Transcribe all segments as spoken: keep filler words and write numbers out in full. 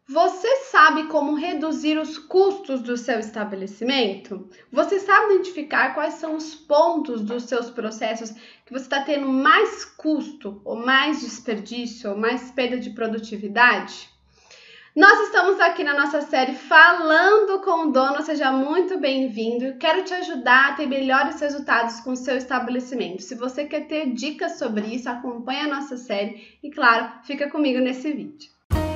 Você sabe como reduzir os custos do seu estabelecimento? Você sabe identificar quais são os pontos dos seus processos que você está tendo mais custo, ou mais desperdício, ou mais perda de produtividade? Nós estamos aqui na nossa série Falando com o Dono, seja muito bem-vindo. Quero te ajudar a ter melhores resultados com o seu estabelecimento. Se você quer ter dicas sobre isso, acompanhe a nossa série e, claro, fica comigo nesse vídeo.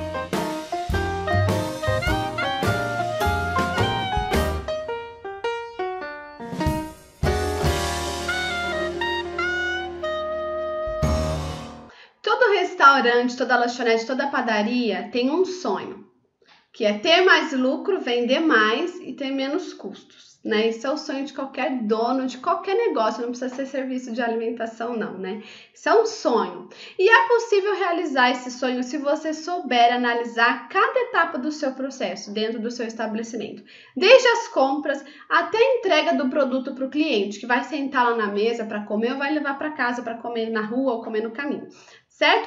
Todo restaurante, toda lanchonete, toda padaria tem um sonho, que é ter mais lucro, vender mais e ter menos custos, né? Isso é o sonho de qualquer dono, de qualquer negócio, não precisa ser serviço de alimentação não, né? Isso é um sonho. E é possível realizar esse sonho se você souber analisar cada etapa do seu processo dentro do seu estabelecimento. Desde as compras até a entrega do produto para o cliente, que vai sentar lá na mesa para comer ou vai levar para casa para comer na rua ou comer no caminho, certo?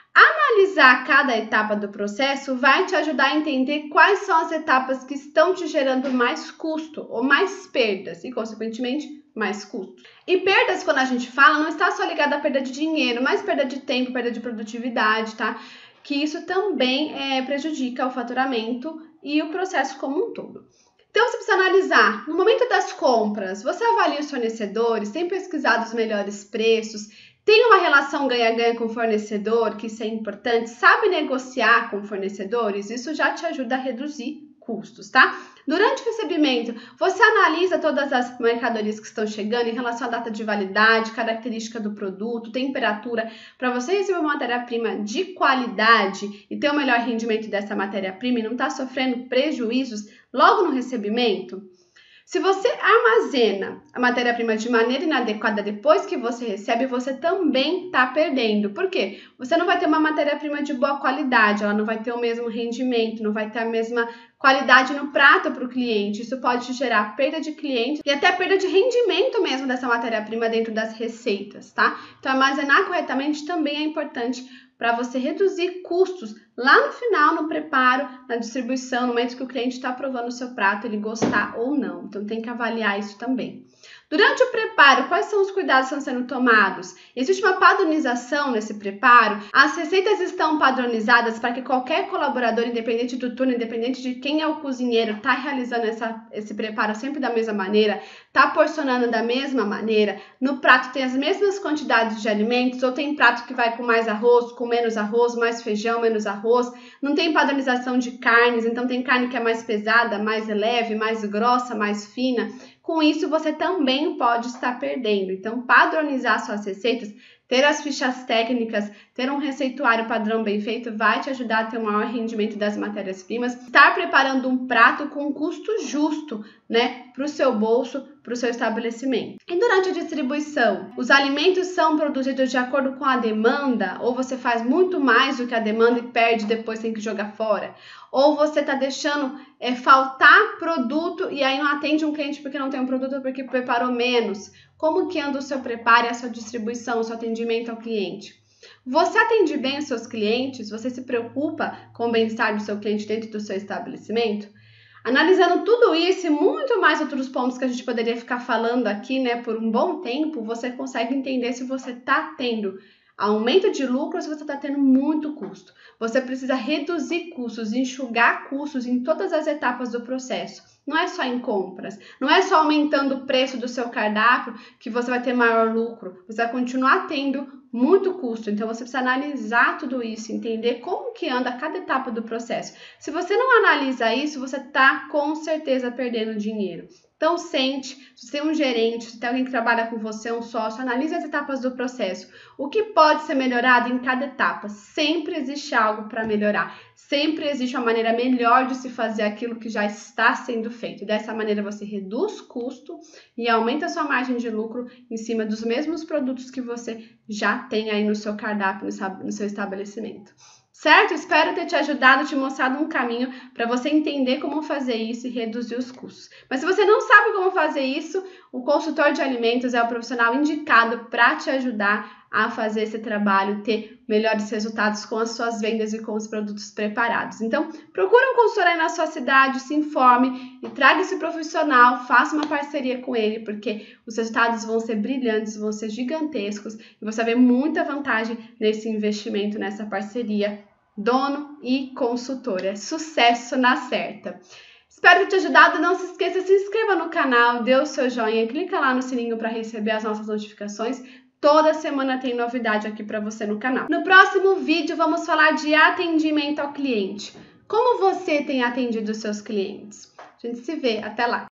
Analisar cada etapa do processo vai te ajudar a entender quais são as etapas que estão te gerando mais custo ou mais perdas e, consequentemente, mais custo. E perdas, quando a gente fala, não está só ligada à perda de dinheiro, mas perda de tempo, perda de produtividade, tá? Que isso também é, prejudica o faturamento e o processo como um todo. Então, você precisa analisar, no momento das compras, você avalia os fornecedores, tem pesquisado os melhores preços, tem uma relação ganha-ganha com o fornecedor, que isso é importante, sabe negociar com fornecedores, isso já te ajuda a reduzir custos, tá? Durante o recebimento, você analisa todas as mercadorias que estão chegando em relação à data de validade, característica do produto, temperatura, para você receber uma matéria-prima de qualidade e ter o melhor rendimento dessa matéria-prima e não estar sofrendo prejuízos logo no recebimento. Se você armazena a matéria-prima de maneira inadequada depois que você recebe, você também está perdendo. Por quê? Você não vai ter uma matéria-prima de boa qualidade, ela não vai ter o mesmo rendimento, não vai ter a mesma qualidade no prato para o cliente. Isso pode gerar perda de cliente e até perda de rendimento mesmo dessa matéria-prima dentro das receitas, tá? Então, armazenar corretamente também é importante para você reduzir custos lá no final, no preparo, na distribuição, no momento que o cliente está provando o seu prato, ele gostar ou não. Então, tem que avaliar isso também. Durante o preparo, quais são os cuidados que estão sendo tomados? Existe uma padronização nesse preparo? As receitas estão padronizadas para que qualquer colaborador, independente do turno, independente de quem é o cozinheiro, está realizando essa, esse preparo sempre da mesma maneira, está porcionando da mesma maneira, no prato tem as mesmas quantidades de alimentos, ou tem prato que vai com mais arroz, com menos arroz, mais feijão, menos arroz, não tem padronização de carnes, então tem carne que é mais pesada, mais leve, mais grossa, mais fina. Com isso, você também pode estar perdendo. Então, padronizar suas receitas, ter as fichas técnicas, ter um receituário padrão bem feito vai te ajudar a ter um maior rendimento das matérias-primas. Estar preparando um prato com custo justo, né, para o seu bolso, para o seu estabelecimento. E durante a distribuição, os alimentos são produzidos de acordo com a demanda, ou você faz muito mais do que a demanda e perde, depois tem que jogar fora? Ou você está deixando é, faltar produto e aí não atende um cliente porque não tem um produto, porque preparou menos? Como que anda o seu preparo e a sua distribuição, o seu atendimento ao cliente? Você atende bem os seus clientes? Você se preocupa com o bem-estar do seu cliente dentro do seu estabelecimento? Analisando tudo isso e muito mais outros pontos que a gente poderia ficar falando aqui, né, por um bom tempo, você consegue entender se você está tendo aumento de lucro ou se você está tendo muito custo. Você precisa reduzir custos, enxugar custos em todas as etapas do processo. Não é só em compras, não é só aumentando o preço do seu cardápio que você vai ter maior lucro. Você vai continuar tendo muito custo, então você precisa analisar tudo isso, entender como que anda cada etapa do processo. Se você não analisa isso, você está com certeza perdendo dinheiro. Então, sente, se você tem um gerente, se tem alguém que trabalha com você, um sócio, analise as etapas do processo. O que pode ser melhorado em cada etapa? Sempre existe algo para melhorar. Sempre existe uma maneira melhor de se fazer aquilo que já está sendo feito. E dessa maneira você reduz custo e aumenta a sua margem de lucro em cima dos mesmos produtos que você já tem aí no seu cardápio, no seu estabelecimento. Certo? Espero ter te ajudado, te mostrado um caminho para você entender como fazer isso e reduzir os custos. Mas se você não sabe como fazer isso, o consultor de alimentos é o profissional indicado para te ajudar a fazer esse trabalho, ter melhores resultados com as suas vendas e com os produtos preparados. Então, procure um consultor aí na sua cidade, se informe e traga esse profissional, faça uma parceria com ele, porque os resultados vão ser brilhantes, vão ser gigantescos e você vai ver muita vantagem nesse investimento, nessa parceria dono e consultor. É sucesso na certa! Espero ter te ajudado. Não se esqueça, se inscreva no canal, dê o seu joinha, clica lá no sininho para receber as nossas notificações. Toda semana tem novidade aqui para você no canal. No próximo vídeo vamos falar de atendimento ao cliente. Como você tem atendido os seus clientes? A gente se vê, até lá!